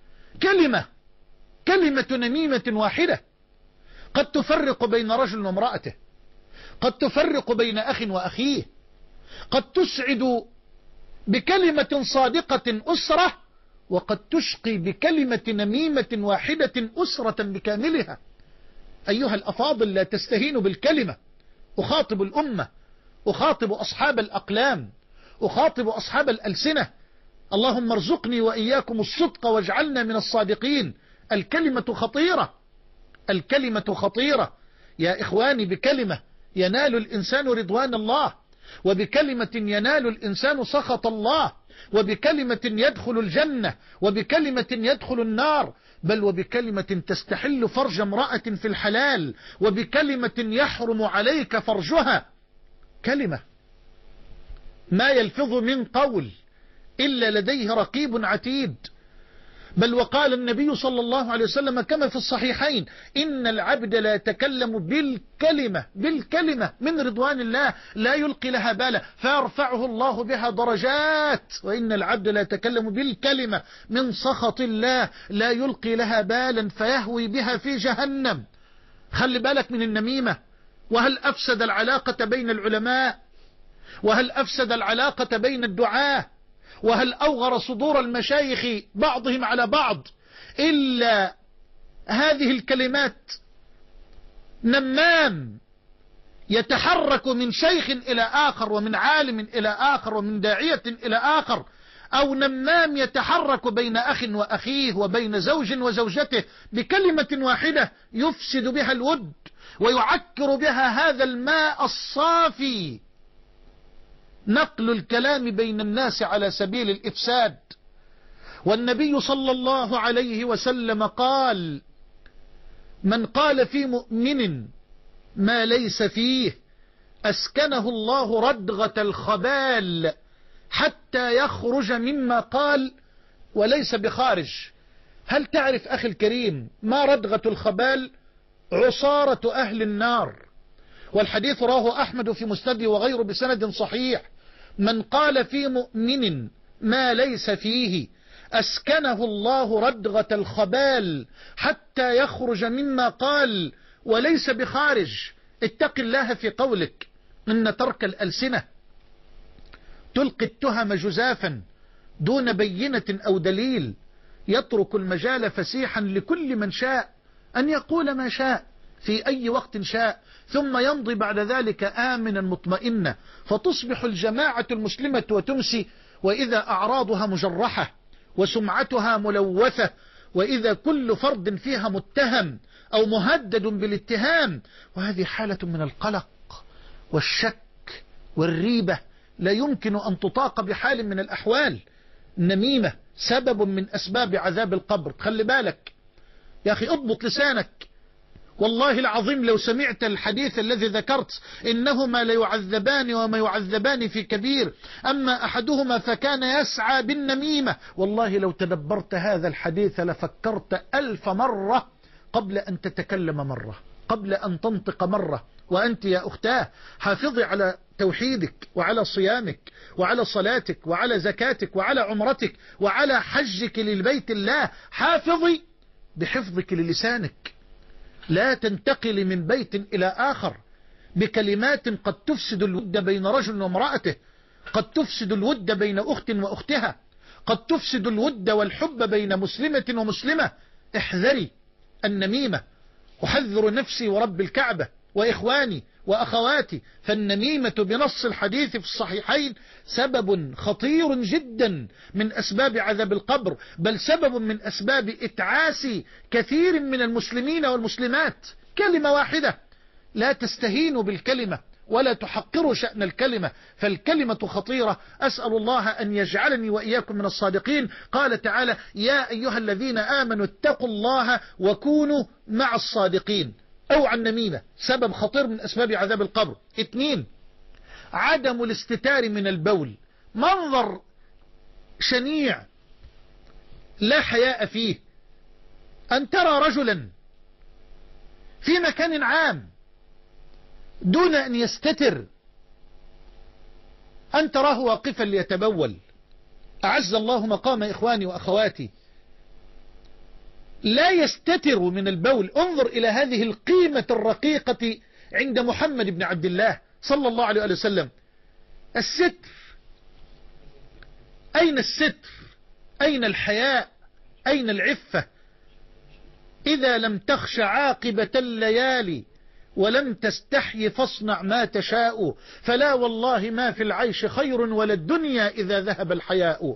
كلمة نميمة واحدة قد تفرق بين رجل وامرأته، قد تفرق بين أخ وأخيه، قد تسعد بكلمة صادقة أسرة، وقد تشقي بكلمة نميمة واحدة أسرة بكاملها. أيها الأفاضل، لا تستهينوا بالكلمة. أخاطب الأمة، أخاطب أصحاب الأقلام، أخاطب أصحاب الألسنة. اللهم ارزقني وإياكم الصدق واجعلنا من الصادقين. الكلمة خطيرة، الكلمة خطيرة يا إخواني. بكلمة ينال الإنسان رضوان الله، وبكلمة ينال الإنسان سخط الله، وبكلمة يدخل الجنة، وبكلمة يدخل النار، بل وبكلمة تستحل فرج امرأة في الحلال، وبكلمة يحرم عليك فرجها. كلمة ما يلفظ من قول إلا لديه رقيب عتيد. بل وقال النبي صلى الله عليه وسلم كما في الصحيحين: إن العبد لا يتكلم بالكلمة من رضوان الله لا يلقي لها بالا فيرفعه الله بها درجات، وإن العبد لا يتكلم بالكلمة من سخط الله لا يلقي لها بالا فيهوي بها في جهنم. خلي بالك من النميمة. وهل أفسد العلاقة بين العلماء؟ وهل أفسد العلاقة بين الدعاة؟ وهل أوغر صدور المشايخ بعضهم على بعض إلا هذه الكلمات؟ نمام يتحرك من شيخ إلى آخر، ومن عالم إلى آخر، ومن داعية إلى آخر، أو نمام يتحرك بين أخ وأخيه، وبين زوج وزوجته، بكلمة واحدة يفسد بها الود ويعكر بها هذا الماء الصافي. نقل الكلام بين الناس على سبيل الإفساد. والنبي صلى الله عليه وسلم قال: من قال في مؤمن ما ليس فيه أسكنه الله ردغة الخبال حتى يخرج مما قال وليس بخارج. هل تعرف أخي الكريم ما ردغة الخبال؟ عصارة أهل النار. والحديث رواه أحمد في مسنده وغيره بسند صحيح: من قال في مؤمن ما ليس فيه أسكنه الله ردغة الخبال حتى يخرج مما قال وليس بخارج. اتق الله في قولك، إن ترك الألسنة تلقي التهم جزافا دون بينة أو دليل، يترك المجال فسيحا لكل من شاء أن يقول ما شاء في أي وقت شاء، ثم يمضي بعد ذلك آمنا مطمئنا، فتصبح الجماعة المسلمة وتمسي وإذا أعراضها مجرحة، وسمعتها ملوثة، وإذا كل فرد فيها متهم أو مهدد بالاتهام، وهذه حالة من القلق والشك والريبة لا يمكن أن تطاق بحال من الأحوال. النميمة سبب من أسباب عذاب القبر. خلي بالك يا أخي، اضبط لسانك. والله العظيم لو سمعت الحديث الذي ذكرت إنهما ليعذبان وما يعذبان في كبير، أما أحدهما فكان يسعى بالنميمة، والله لو تدبرت هذا الحديث لفكرت 1000 مرة قبل أن تتكلم مرة، قبل أن تنطق مرة. وأنت يا أختاه حافظي على توحيدك وعلى صيامك وعلى صلاتك وعلى زكاتك وعلى عمرتك وعلى حجك للبيت الله. حافظي بحفظك للسانك، لا تنتقل من بيت إلى آخر بكلمات قد تفسد الود بين رجل وامرأته، قد تفسد الود بين أخت وأختها، قد تفسد الود والحب بين مسلمة ومسلمة. احذري النميمة. أحذر نفسي ورب الكعبة وإخواني وأخواتي، فالنميمة بنص الحديث في الصحيحين سبب خطير جدا من أسباب عذاب القبر، بل سبب من أسباب إتعاس كثير من المسلمين والمسلمات. كلمة واحدة، لا تستهينوا بالكلمة ولا تحقروا شأن الكلمة، فالكلمة خطيرة. أسأل الله أن يجعلني وإياكم من الصادقين. قال تعالى: يا أيها الذين آمنوا اتقوا الله وكونوا مع الصادقين. أو عن النميمة سبب خطير من أسباب عذاب القبر. 2، عدم الاستتار من البول. منظر شنيع لا حياء فيه، أن ترى رجلا في مكان عام دون أن يستتر، أن تراه واقفا ليتبول. أعز الله مقام إخواني وأخواتي، لا يستتر من البول. انظر إلى هذه القيمة الرقيقة عند محمد بن عبد الله صلى الله عليه وسلم. الستر، أين الستر؟ أين الحياء؟ أين العفة؟ إذا لم تخش عاقبة الليالي ولم تستحي فاصنع ما تشاء، فلا والله ما في العيش خير ولا الدنيا إذا ذهب الحياء.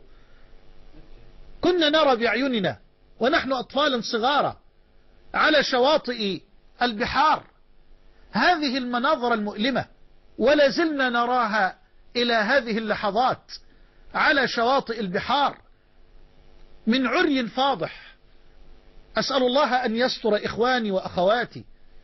كنا نرى بأعيننا ونحن أطفالا صغارا على شواطئ البحار هذه المناظر المؤلمة، ولا زلنا نراها إلى هذه اللحظات على شواطئ البحار من عري فاضح. أسأل الله أن يستر إخواني وأخواتي.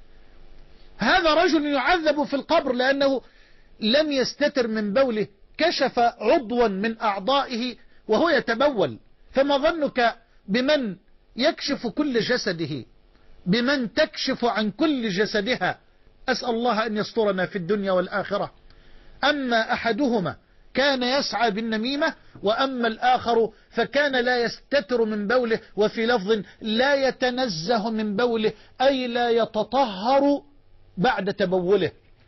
هذا رجل يعذب في القبر لأنه لم يستتر من بوله، كشف عضوا من أعضائه وهو يتبول، فما ظنك بمن يكشف كل جسده، بمن تكشف عن كل جسدها. أسأل الله أن يسترنا في الدنيا والآخرة. أما أحدهما كان يسعى بالنميمة، وأما الآخر فكان لا يستتر من بوله، وفي لفظ لا يتنزه من بوله، أي لا يتطهر بعد تبوله.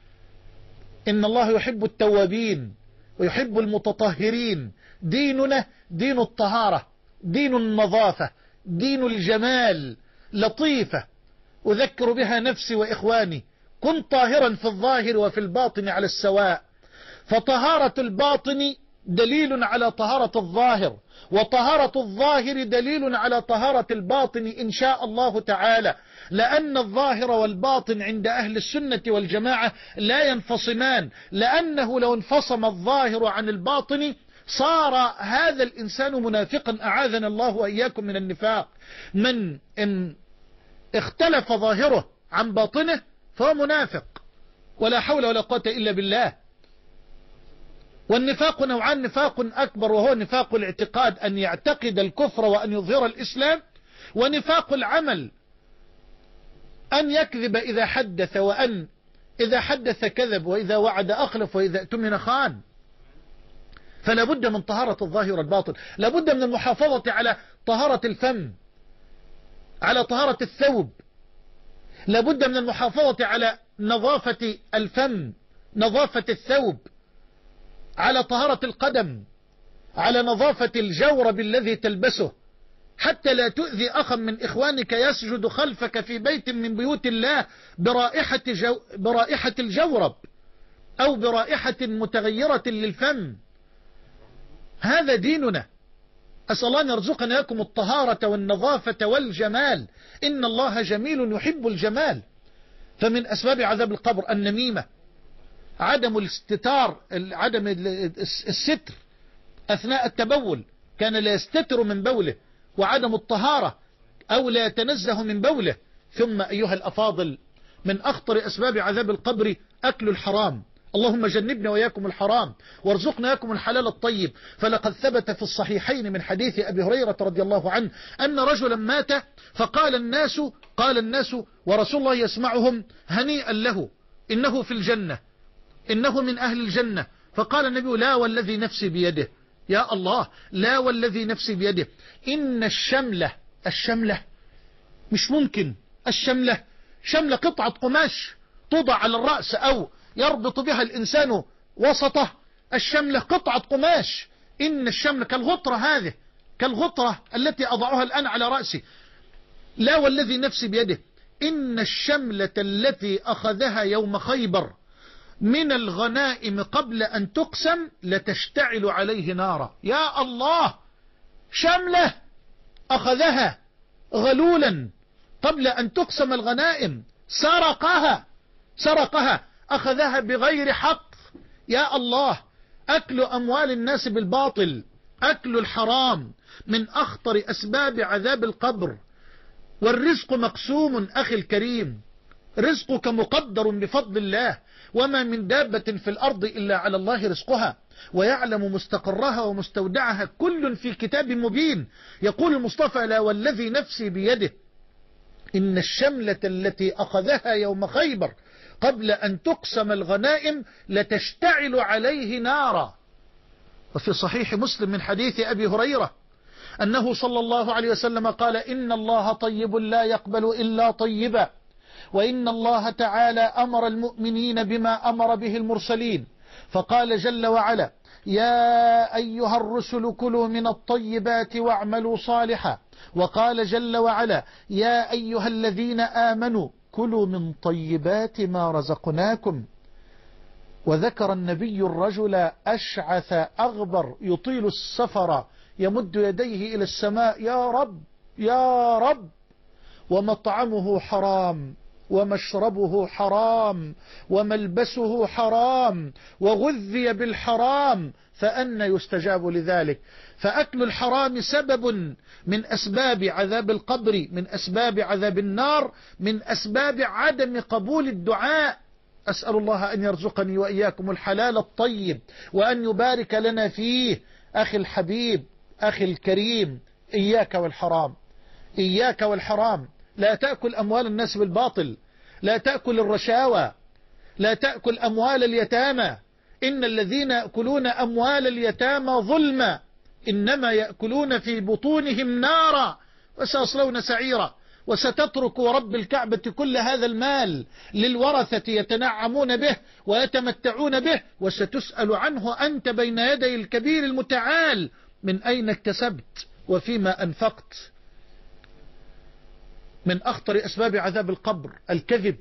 إن الله يحب التوابين ويحب المتطهرين. ديننا دين الطهارة، دين النظافة، دين الجمال، لطيفة أذكر بها نفسي وإخواني. كن طاهرا في الظاهر وفي الباطن على السواء، فطهارة الباطن دليل على طهارة الظاهر، وطهارة الظاهر دليل على طهارة الباطن إن شاء الله تعالى، لأن الظاهر والباطن عند أهل السنة والجماعة لا ينفصمان، لأنه لو انفصم الظاهر عن الباطن صار هذا الإنسان منافقا. أعاذنا الله وإياكم من النفاق. من إن اختلف ظاهره عن باطنه فهو منافق، ولا حول ولا قوة إلا بالله. والنفاق نوعان: نفاق أكبر وهو نفاق الاعتقاد، أن يعتقد الكفر وأن يظهر الإسلام، ونفاق العمل أن يكذب إذا حدث، وأن إذا حدث كذب، وإذا وعد أخلف، وإذا اؤتمن خان. فلا بد من طهارة الظاهر والباطن، لا بد من المحافظة على طهارة الفم، على طهارة الثوب، لا بد من المحافظة على نظافة الفم، نظافة الثوب، على طهارة القدم، على نظافة الجورب الذي تلبسه، حتى لا تؤذي أخا من إخوانك يسجد خلفك في بيت من بيوت الله برائحة الجورب أو برائحة متغيرة للفم. هذا ديننا، أسأل الله أن يرزقنا إياكم الطهارة والنظافة والجمال. إن الله جميل يحب الجمال. فمن أسباب عذاب القبر النميمة، عدم الاستتار، عدم الستر أثناء التبول، كان لا يستتر من بوله، وعدم الطهارة أو لا يتنزه من بوله. ثم أيها الأفاضل، من أخطر أسباب عذاب القبر أكل الحرام. اللهم جنبنا وإياكم الحرام وارزقنا إياكم الحلال الطيب. فلقد ثبت في الصحيحين من حديث أبي هريرة رضي الله عنه أن رجلا مات فقال الناس ورسول الله يسمعهم: هنيئا له، إنه في الجنة، إنه من أهل الجنة. فقال النبي: لا والذي نفسي بيده، يا الله، لا والذي نفسي بيده، إن الشملة مش ممكن، شملة قطعة قماش توضع على الرأس أو يربط بها الإنسان وسطه. الشملة قطعة قماش. إن الشملة كالغطرة التي أضعها الآن على رأسي. لا والذي نفسي بيده، إن الشملة التي أخذها يوم خيبر من الغنائم قبل أن تقسم لتشتعل عليه نارا. يا الله، شملة أخذها غلولا قبل أن تقسم الغنائم، سرقها، أخذها بغير حق. يا الله، أكل أموال الناس بالباطل، أكل الحرام من أخطر أسباب عذاب القبر. والرزق مقسوم أخي الكريم، رزقك مقدر بفضل الله، وما من دابة في الأرض إلا على الله رزقها، ويعلم مستقرها ومستودعها كل في كتاب مبين. يقول المصطفى: لا والذي نفسي بيده، إن الشملة التي أخذها يوم خيبر قبل أن تقسم الغنائم لتشتعل عليه نارا. وفي صحيح مسلم من حديث أبي هريرة أنه صلى الله عليه وسلم قال: إن الله طيب لا يقبل إلا طيبا، وإن الله تعالى أمر المؤمنين بما أمر به المرسلين، فقال جل وعلا: يا أيها الرسل كلوا من الطيبات واعملوا صالحا. وقال جل وعلا: يا أيها الذين آمنوا كلوا من طيبات ما رزقناكم. وذكر النبي الرجل أشعث أغبر يطيل السفر يمد يديه إلى السماء: يا رب يا رب، ومطعمه حرام ومشربه حرام وملبسه حرام وغذي بالحرام، فأنى يستجاب لذلك. فأكل الحرام سبب من أسباب عذاب القبر، من أسباب عذاب النار، من أسباب عدم قبول الدعاء. أسأل الله أن يرزقني وإياكم الحلال الطيب وأن يبارك لنا فيه. أخي الحبيب، أخي الكريم، إياك والحرام. لا تأكل أموال الناس بالباطل، لا تأكل الرشاوى، لا تأكل أموال اليتامى. إن الذين يأكلون أموال اليتامى ظلما إنما يأكلون في بطونهم نارا وسيصلون سعيرا. وستترك رب الكعبة كل هذا المال للورثة يتنعمون به ويتمتعون به، وستسأل عنه أنت بين يدي الكبير المتعال: من أين اكتسبت وفيما أنفقت؟ من أخطر أسباب عذاب القبر الكذب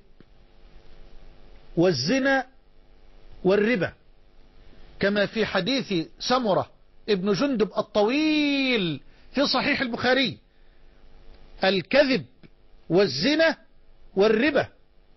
والزنا والربا، كما في حديث سمرة ابن جندب الطويل في صحيح البخاري: الكذب والزنا والربا.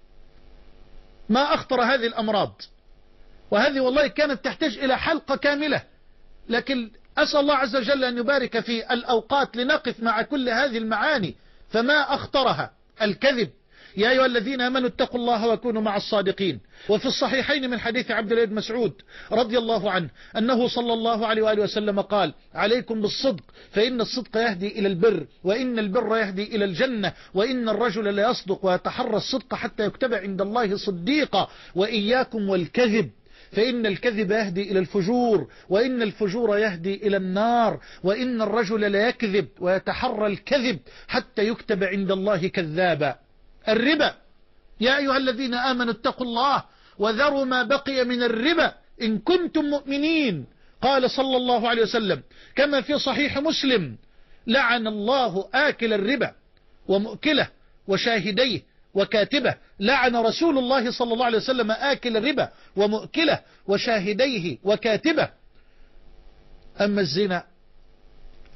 ما أخطر هذه الأمراض، وهذه والله كانت تحتاج إلى حلقة كاملة، لكن أسأل الله عز وجل أن يبارك في الأوقات لنقف مع كل هذه المعاني. فما أخطرها الكذب. يا أيها الذين آمنوا اتقوا الله وكونوا مع الصادقين. وفي الصحيحين من حديث عبد الله بن مسعود رضي الله عنه أنه صلى الله عليه وآله وسلم قال: عليكم بالصدق فإن الصدق يهدي إلى البر، وإن البر يهدي إلى الجنة، وإن الرجل لا يصدق ويتحرى الصدق حتى يكتب عند الله صديقا، وإياكم والكذب فإن الكذب يهدي إلى الفجور، وإن الفجور يهدي إلى النار، وإن الرجل لا يكذب ويتحرى الكذب حتى يكتب عند الله كذابا. الربا: يا أيها الذين آمنوا اتقوا الله وذروا ما بقي من الربا إن كنتم مؤمنين. قال صلى الله عليه وسلم كما في صحيح مسلم: لعن الله آكل الربا ومؤكله وشاهديه وكاتبه. لعن رسول الله صلى الله عليه وسلم آكل الربا ومؤكله وشاهديه وكاتبه. أما الزنا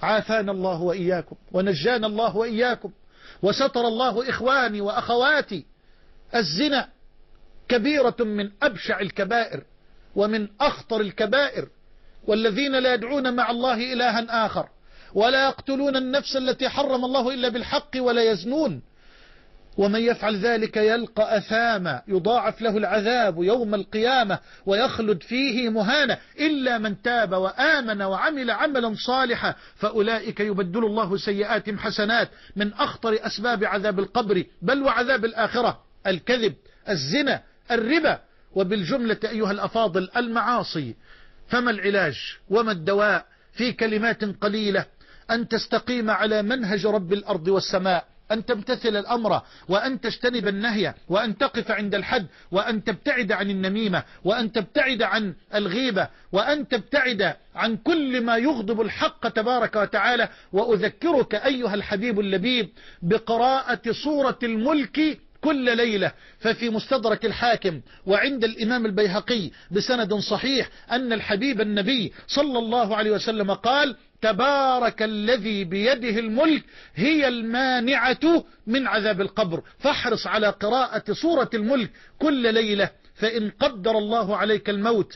عافانا الله وإياكم ونجانا الله وإياكم وستر الله إخواني وأخواتي. الزنا كبيرة من أبشع الكبائر ومن أخطر الكبائر، والذين لا يدعون مع الله إلها آخر ولا يقتلون النفس التي حرم الله إلا بالحق ولا يزنون، ومن يفعل ذلك يلقى أثاما يضاعف له العذاب يوم القيامة ويخلد فيه مهانا إلا من تاب وآمن وعمل عملا صالحا فأولئك يبدل الله سيئاتهم حسنات. من أخطر أسباب عذاب القبر بل وعذاب الآخرة الكذب، الزنا، الربا، وبالجملة أيها الأفاضل المعاصي. فما العلاج وما الدواء؟ في كلمات قليلة: أن تستقيم على منهج رب الأرض والسماء، أن تمتثل الأمر وأن تجتنب النهي، وأن تقف عند الحد، وأن تبتعد عن النميمة، وأن تبتعد عن الغيبة، وأن تبتعد عن كل ما يغضب الحق تبارك وتعالى. وأذكرك أيها الحبيب اللبيب بقراءة سورة الملك كل ليلة، ففي مستدرك الحاكم وعند الإمام البيهقي بسند صحيح أن الحبيب النبي صلى الله عليه وسلم قال: تبارك الذي بيده الملك هي المانعة من عذاب القبر. فاحرص على قراءة سورة الملك كل ليلة، فإن قدر الله عليك الموت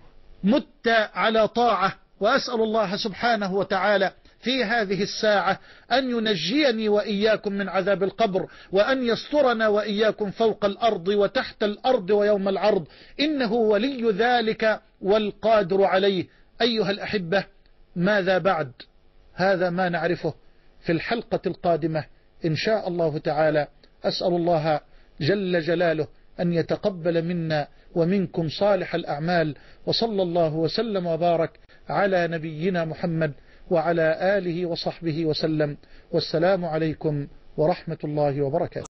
مت على طاعة. وأسأل الله سبحانه وتعالى في هذه الساعة أن ينجيني وإياكم من عذاب القبر، وأن يسترنا وإياكم فوق الأرض وتحت الأرض ويوم العرض، إنه ولي ذلك والقادر عليه. أيها الأحبة، ماذا بعد؟ هذا ما نعرفه في الحلقة القادمة إن شاء الله تعالى. أسأل الله جل جلاله أن يتقبل منا ومنكم صالح الأعمال، وصلى الله وسلم وبارك على نبينا محمد وعلى آله وصحبه وسلم، والسلام عليكم ورحمة الله وبركاته.